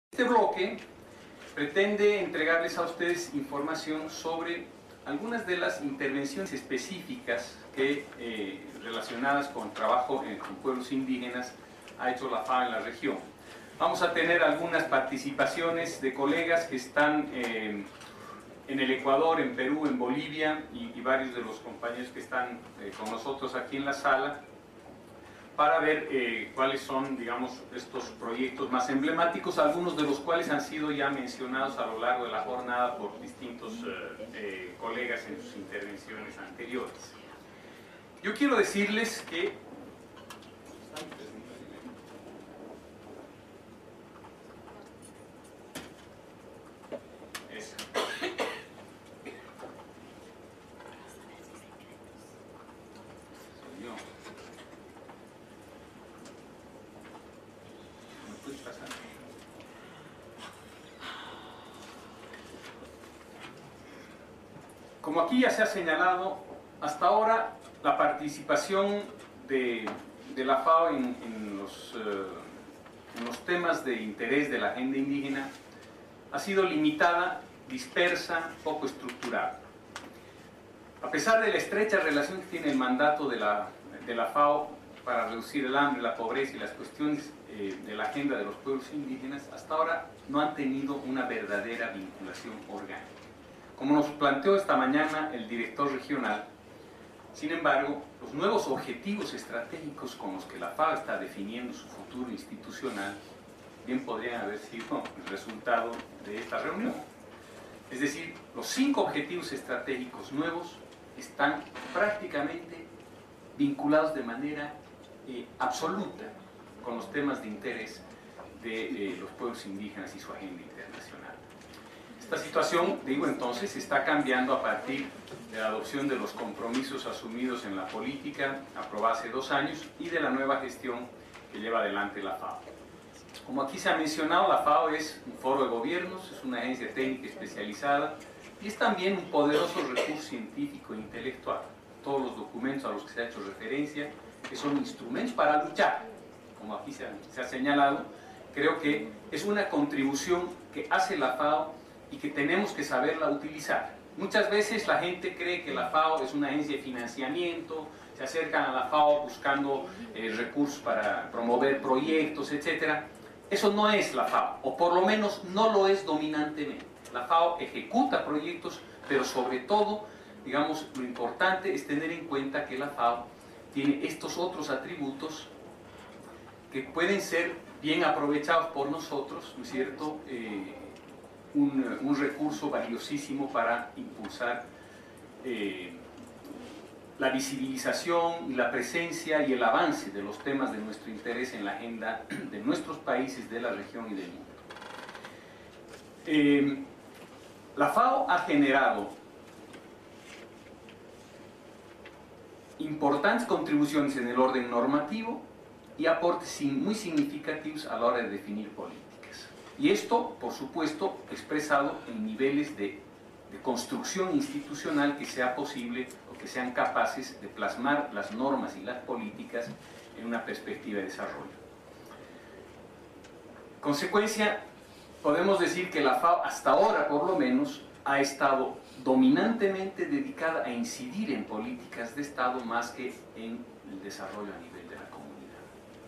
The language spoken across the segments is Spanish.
Este bloque pretende entregarles a ustedes información sobre algunas de las intervenciones específicas que, relacionadas con trabajo con pueblos indígenas, ha hecho la FAO en la región. Vamos a tener algunas participaciones de colegas que están en el Ecuador, en Perú, en Bolivia y varios de los compañeros que están con nosotros aquí en la sala, para ver cuáles son, digamos, estos proyectos más emblemáticos, algunos de los cuales han sido ya mencionados a lo largo de la jornada por distintos colegas en sus intervenciones anteriores. Yo quiero decirles que como aquí ya se ha señalado, hasta ahora la participación de la FAO en los temas de interés de la agenda indígena ha sido limitada, dispersa, poco estructurada. A pesar de la estrecha relación que tiene el mandato de la FAO para reducir el hambre, la pobreza y las cuestiones de la agenda de los pueblos indígenas, hasta ahora no han tenido una verdadera vinculación orgánica. Como nos planteó esta mañana el director regional, sin embargo, los nuevos objetivos estratégicos con los que la FAO está definiendo su futuro institucional bien podrían haber sido el resultado de esta reunión. Es decir, los 5 objetivos estratégicos nuevos están prácticamente vinculados de manera absoluta con los temas de interés de los pueblos indígenas y su agenda internacional. Esta situación, digo entonces, está cambiando a partir de la adopción de los compromisos asumidos en la política aprobada hace 2 años y de la nueva gestión que lleva adelante la FAO. Como aquí se ha mencionado, la FAO es un foro de gobiernos, es una agencia técnica especializada y es también un poderoso recurso científico e intelectual. Todos los documentos a los que se ha hecho referencia, que son instrumentos para luchar, como aquí se ha señalado, creo que es una contribución que hace la FAO y que tenemos que saberla utilizar. Muchas veces la gente cree que la FAO es una agencia de financiamiento, se acercan a la FAO buscando recursos para promover proyectos, etc. Eso no es la FAO, o por lo menos no lo es dominantemente. La FAO ejecuta proyectos, pero sobre todo, digamos, lo importante es tener en cuenta que la FAO tiene estos otros atributos que pueden ser bien aprovechados por nosotros, ¿no es cierto?, un recurso valiosísimo para impulsar la visibilización, la presencia y el avance de los temas de nuestro interés en la agenda de nuestros países, de la región y del mundo. La FAO ha generado importantes contribuciones en el orden normativo y aportes muy significativos a la hora de definir políticas. Y esto, por supuesto, expresado en niveles de construcción institucional que sea posible o que sean capaces de plasmar las normas y las políticas en una perspectiva de desarrollo. En consecuencia, podemos decir que la FAO, hasta ahora por lo menos, ha estado dominantemente dedicada a incidir en políticas de Estado más que en el desarrollo a nivel de la comunidad.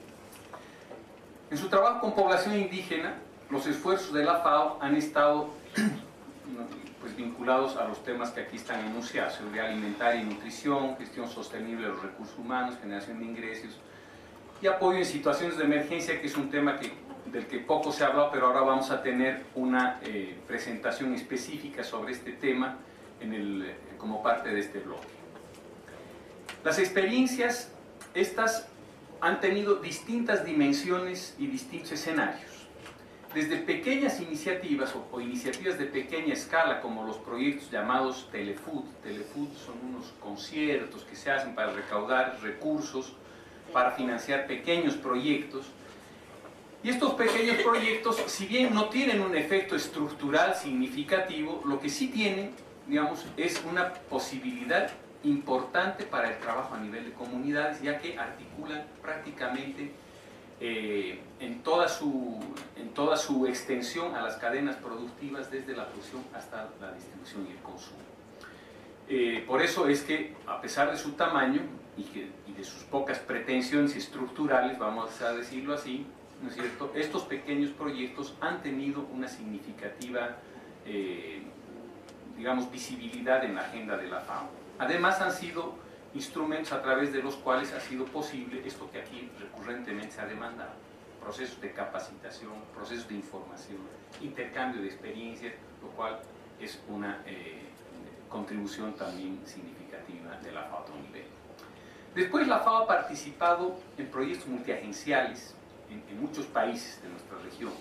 En su trabajo con población indígena, los esfuerzos de la FAO han estado pues, vinculados a los temas que aquí están enunciados: seguridad alimentaria y nutrición, gestión sostenible de los recursos humanos, generación de ingresos y apoyo en situaciones de emergencia, que es un tema del que poco se ha hablado, pero ahora vamos a tener una presentación específica sobre este tema como parte de este bloque. Las experiencias, estas han tenido distintas dimensiones y distintos escenarios. Desde pequeñas iniciativas o iniciativas de pequeña escala, como los proyectos llamados Telefood. Telefood son unos conciertos que se hacen para recaudar recursos para financiar pequeños proyectos. Y estos pequeños proyectos, si bien no tienen un efecto estructural significativo, lo que sí tienen, digamos, es una posibilidad importante para el trabajo a nivel de comunidades, ya que articulan prácticamente en toda su extensión a las cadenas productivas, desde la producción hasta la distribución y el consumo. Por eso es que, a pesar de su tamaño y de sus pocas pretensiones estructurales, vamos a decirlo así, ¿no es cierto?, estos pequeños proyectos han tenido una significativa, digamos, visibilidad en la agenda de la FAO. Además, han sido instrumentos a través de los cuales ha sido posible esto que aquí recurrentemente se ha demandado: procesos de capacitación, procesos de información, intercambio de experiencias, lo cual es una contribución también significativa de la FAO a otro nivel. Después, la FAO ha participado en proyectos multiagenciales en muchos países de nuestra región.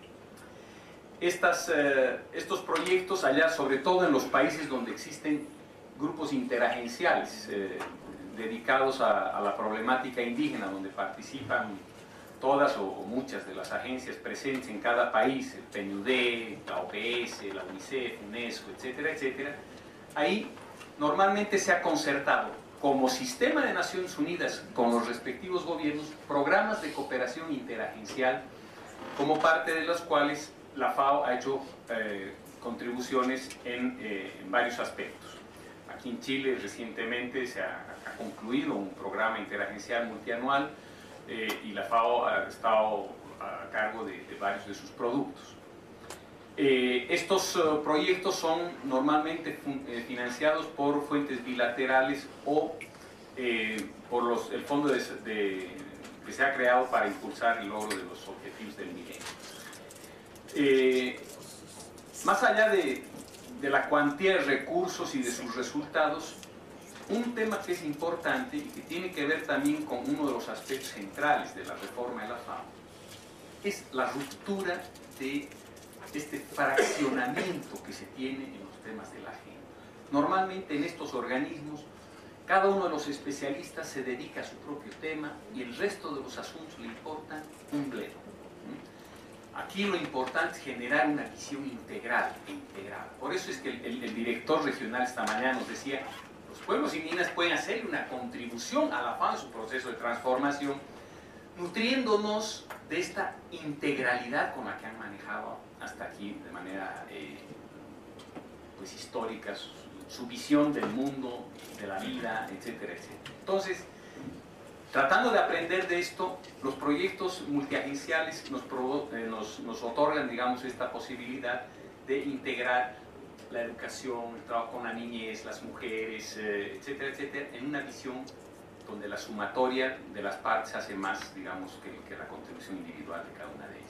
Estos proyectos allá, sobre todo en los países donde existen grupos interagenciales dedicados a la problemática indígena, donde participan todas o muchas de las agencias presentes en cada país, el PNUD, la OPS, la UNICEF, UNESCO, etcétera, etcétera. Ahí normalmente se ha concertado, como sistema de Naciones Unidas con los respectivos gobiernos, programas de cooperación interagencial, como parte de los cuales la FAO ha hecho contribuciones en varios aspectos. Aquí en Chile recientemente se ha concluido un programa interagencial multianual y la FAO ha estado a cargo de varios de sus productos. Estos proyectos son normalmente financiados por fuentes bilaterales o por el fondo que se ha creado para impulsar el logro de los objetivos del milenio. Más allá de la cuantía de recursos y de sus resultados, un tema que es importante y que tiene que ver también con uno de los aspectos centrales de la reforma de la FAO es la ruptura de este fraccionamiento que se tiene en los temas de la agenda. Normalmente en estos organismos cada uno de los especialistas se dedica a su propio tema y el resto de los asuntos le importan un bledo. Aquí lo importante es generar una visión integral e integrada. Por eso es que el director regional esta mañana nos decía: los pueblos indígenas pueden hacer una contribución a la FAO en su proceso de transformación, nutriéndonos de esta integralidad con la que han manejado hasta aquí de manera pues histórica su visión del mundo, de la vida, etcétera, etcétera. Entonces, tratando de aprender de esto, los proyectos multiagenciales nos otorgan, digamos, esta posibilidad de integrar la educación, el trabajo con la niñez, las mujeres, etcétera, etcétera, en una visión donde la sumatoria de las partes hace más, digamos, que la contribución individual de cada una de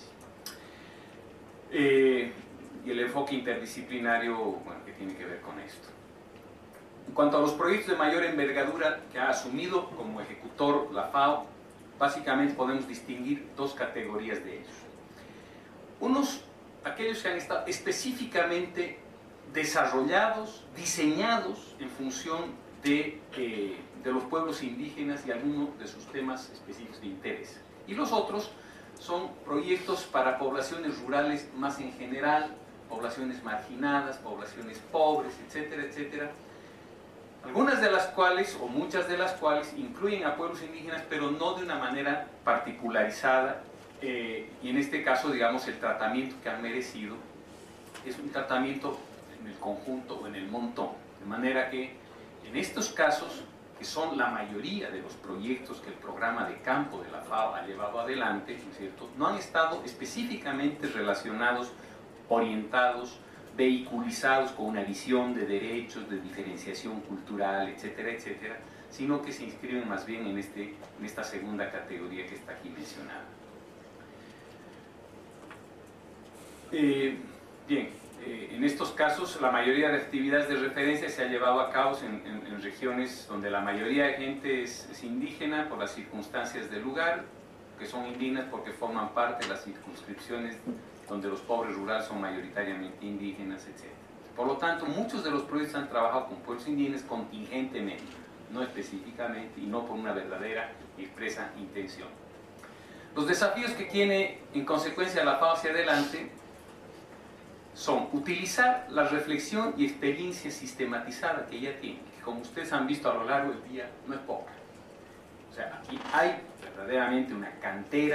ellas. Y el enfoque interdisciplinario, bueno, que tiene que ver con esto. En cuanto a los proyectos de mayor envergadura que ha asumido como ejecutor la FAO, básicamente podemos distinguir dos categorías de ellos. Aquellos que han estado específicamente desarrollados, diseñados en función de los pueblos indígenas y algunos de sus temas específicos de interés. Y los otros son proyectos para poblaciones rurales más en general, poblaciones marginadas, poblaciones pobres, etcétera, etcétera. Algunas de las cuales, o muchas de las cuales, incluyen a pueblos indígenas, pero no de una manera particularizada, y en este caso, digamos, el tratamiento que han merecido es un tratamiento en el conjunto o en el montón, de manera que en estos casos, que son la mayoría de los proyectos que el programa de campo de la FAO ha llevado adelante, ¿no es cierto?, no han estado específicamente relacionados, orientados, vehiculizados con una visión de derechos, de diferenciación cultural, etcétera, etcétera, sino que se inscriben más bien en esta segunda categoría que está aquí mencionada. Bien, en estos casos la mayoría de actividades de referencia se ha llevado a cabo en regiones donde la mayoría de gente es indígena por las circunstancias del lugar, que son indígenas porque forman parte de las circunscripciones donde los pobres rurales son mayoritariamente indígenas, etc. Por lo tanto, muchos de los proyectos han trabajado con pueblos indígenas contingentemente, no específicamente y no por una verdadera y expresa intención. Los desafíos que tiene en consecuencia la FAO hacia adelante son utilizar la reflexión y experiencia sistematizada que ya tiene, que como ustedes han visto a lo largo del día no es poca. O sea, aquí hay verdaderamente una cantera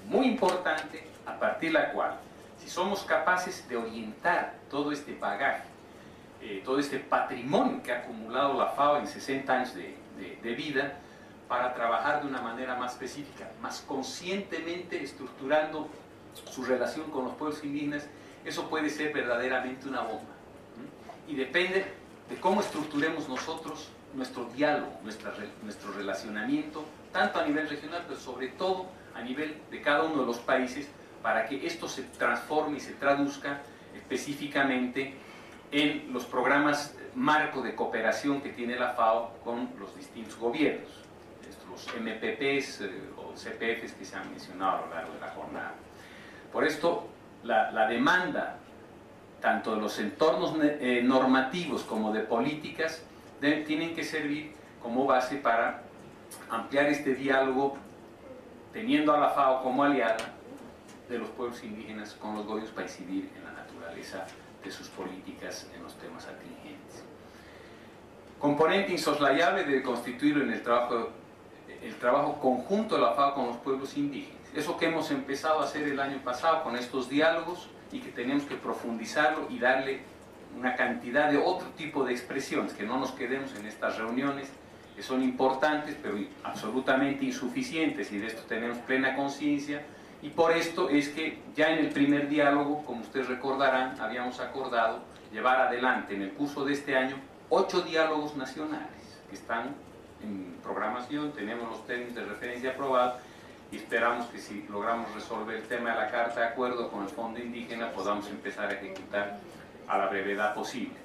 muy importante a partir de la cual, si somos capaces de orientar todo este bagaje, todo este patrimonio que ha acumulado la FAO en 60 años de vida, para trabajar de una manera más específica, más conscientemente estructurando su relación con los pueblos indígenas, eso puede ser verdaderamente una bomba. Y depende de cómo estructuremos nosotros nuestro diálogo, nuestro relacionamiento, tanto a nivel regional, pero sobre todo a nivel de cada uno de los países, para que esto se transforme y se traduzca específicamente en los programas marco de cooperación que tiene la FAO con los distintos gobiernos, los MPPs o CPFs que se han mencionado a lo largo de la jornada. Por esto, la demanda tanto de los entornos normativos como de políticas tienen que servir como base para ampliar este diálogo, teniendo a la FAO como aliada de los pueblos indígenas con los gobiernos para incidir en la naturaleza de sus políticas en los temas atingentes. Componente insoslayable debe constituirlo en el trabajo conjunto de la FAO con los pueblos indígenas. Eso que hemos empezado a hacer el año pasado con estos diálogos y que tenemos que profundizarlo y darle una cantidad de otro tipo de expresiones, que no nos quedemos en estas reuniones que son importantes pero absolutamente insuficientes, y de esto tenemos plena conciencia. Y por esto es que ya en el primer diálogo, como ustedes recordarán, habíamos acordado llevar adelante en el curso de este año 8 diálogos nacionales que están en programación. Tenemos los términos de referencia aprobados y esperamos que, si logramos resolver el tema de la Carta de Acuerdo con el Fondo Indígena, podamos empezar a ejecutar a la brevedad posible.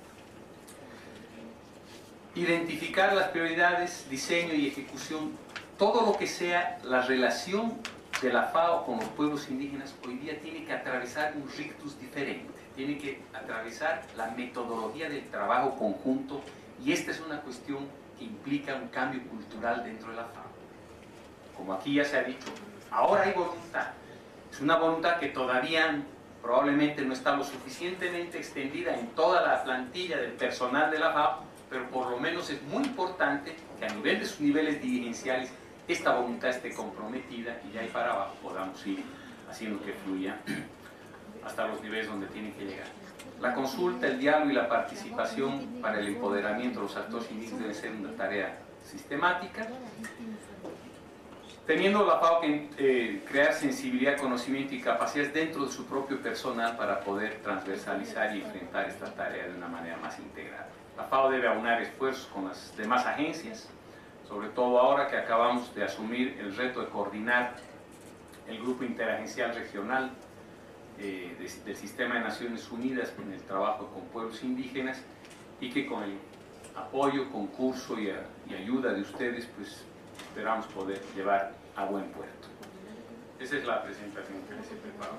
Identificar las prioridades, diseño y ejecución, todo lo que sea la relación de la FAO con los pueblos indígenas hoy día tiene que atravesar un rictus diferente, tiene que atravesar la metodología del trabajo conjunto, y esta es una cuestión que implica un cambio cultural dentro de la FAO. Como aquí ya se ha dicho, ahora hay voluntad, es una voluntad que todavía probablemente no está lo suficientemente extendida en toda la plantilla del personal de la FAO, pero por lo menos es muy importante que a nivel de sus niveles dirigenciales esta voluntad esté comprometida, y de ahí para abajo podamos ir haciendo que fluya hasta los niveles donde tienen que llegar. La consulta, el diálogo y la participación para el empoderamiento de los actores indígenas debe ser una tarea sistemática, teniendo la FAO que crear sensibilidad, conocimiento y capacidades dentro de su propio personal para poder transversalizar y enfrentar esta tarea de una manera más integral. La FAO debe aunar esfuerzos con las demás agencias, sobre todo ahora que acabamos de asumir el reto de coordinar el Grupo Interagencial Regional del Sistema de Naciones Unidas en el trabajo con pueblos indígenas, y que con el apoyo, concurso y ayuda de ustedes, pues esperamos poder llevar a buen puerto. Esa es la presentación que les he preparado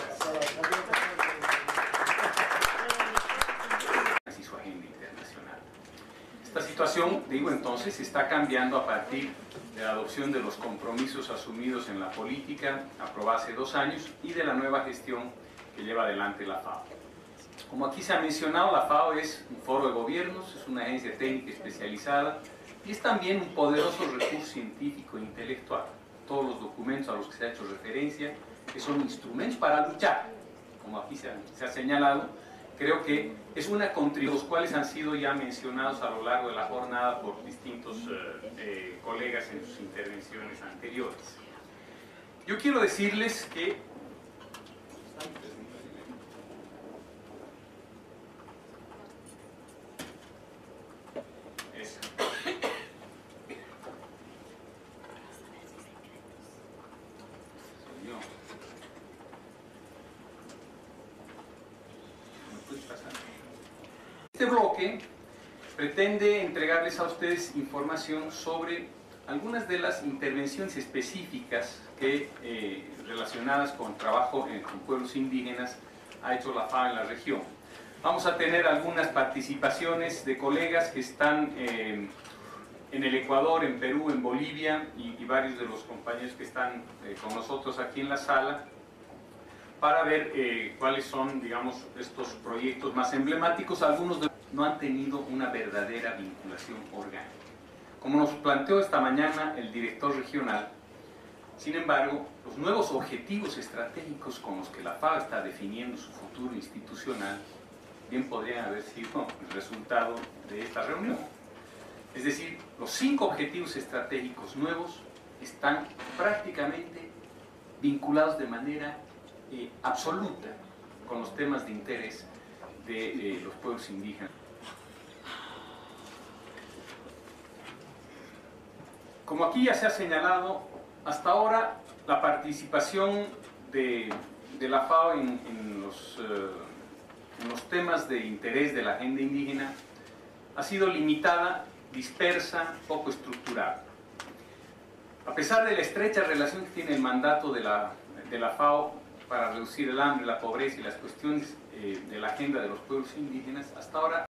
y su agenda internacional. Esta situación, digo entonces, está cambiando a partir de la adopción de los compromisos asumidos en la política aprobada hace 2 años y de la nueva gestión que lleva adelante la FAO. Como aquí se ha mencionado, la FAO es un foro de gobiernos, es una agencia técnica especializada y es también un poderoso recurso científico e intelectual. Todos los documentos a los que se ha hecho referencia, que son instrumentos para luchar, como aquí se ha señalado, creo que es una contribución, los cuales han sido ya mencionados a lo largo de la jornada por distintos colegas en sus intervenciones anteriores. Yo quiero decirles que este bloque pretende entregarles a ustedes información sobre algunas de las intervenciones específicas que, relacionadas con el trabajo con pueblos indígenas, ha hecho la FAO en la región. Vamos a tener algunas participaciones de colegas que están en el Ecuador, en Perú, en Bolivia, y varios de los compañeros que están con nosotros aquí en la sala, para ver cuáles son, digamos, estos proyectos más emblemáticos. Algunos de ellos no han tenido una verdadera vinculación orgánica. Como nos planteó esta mañana el director regional, Sin embargo, los nuevos objetivos estratégicos con los que la FAO está definiendo su futuro institucional bien podrían haber sido el resultado de esta reunión. Es decir, los 5 objetivos estratégicos nuevos están prácticamente vinculados de manera absoluta con los temas de interés de los pueblos indígenas. Como aquí ya se ha señalado, hasta ahora la participación de la FAO en los temas de interés de la agenda indígena ha sido limitada, dispersa, poco estructurada. A pesar de la estrecha relación que tiene el mandato de la FAO para reducir el hambre, la pobreza y las cuestiones de la agenda de los pueblos indígenas, hasta ahora